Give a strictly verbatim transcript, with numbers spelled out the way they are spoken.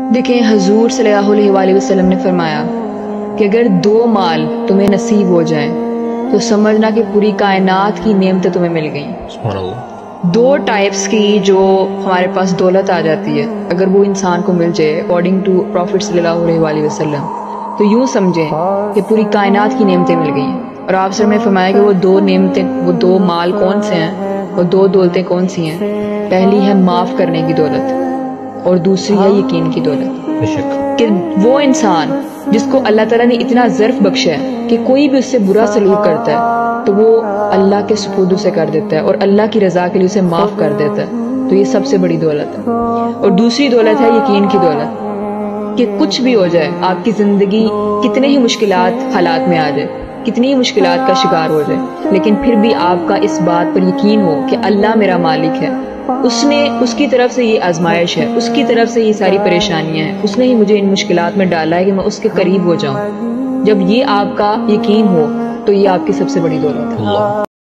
دیکھیں حضور صلی اللہ علیہ وسلم نے فرمایا کہ اگر دو مال تمہیں نصیب ہو جائیں تو سمجھنا کہ پوری کائنات کی نعمتیں تمہیں مل گئیں۔ سبحان اللہ۔ دو ٹائپس کی جو ہمارے پاس دولت آ جاتی ہے اگر وہ انسان کو مل جائے اکارڈنگ ٹو پروفٹ صلی اللہ علیہ وسلم تو یوں سمجھیں کہ پوری کائنات کی نعمتیں مل گئی ہیں۔ اور آپ سر میں فرمایا کہ وہ دو نعمتیں وہ دو مال کون سے ہیں، وہ دو دولتیں کون سی ہیں؟ پہلی ہے معاف کرنے کی دولت اور دوسری ہے یقین کی دولت۔ بے شک۔ کہ وہ انسان جس کو اللہ تعالیٰ نے اتنا ظرف بخشا ہے کہ کوئی بھی اس سے برا سلوک کرتا ہے تو وہ اللہ کے سپرد اسے کر دیتا ہے اور اللہ کی رضا کے لیے اسے معاف کر دیتا ہے، تو یہ سب سے بڑی دولت ہے۔ اور دوسری دولت ہے یقین کی دولت، کہ کچھ بھی ہو جائے، آپ کی زندگی کتنے ہی مشکلات حالات میں آ جائے، کتنی ہی مشکلات کا شکار ہو جائے، لیکن پھر بھی آپ کا اس بات پر یقین ہو کہ اللہ میرا مالک ہے، اس نے اس کی طرف سے یہ آزمائش ہے، اس کی طرف سے یہ ساری پریشانیاں ہیں، اس نے ہی مجھے ان مشکلات میں ڈالا ہے کہ میں اس کے قریب ہو جاؤں۔ جب یہ آپ کا یقین ہو تو یہ آپ کی سب سے بڑی دولت ہے۔ اللہ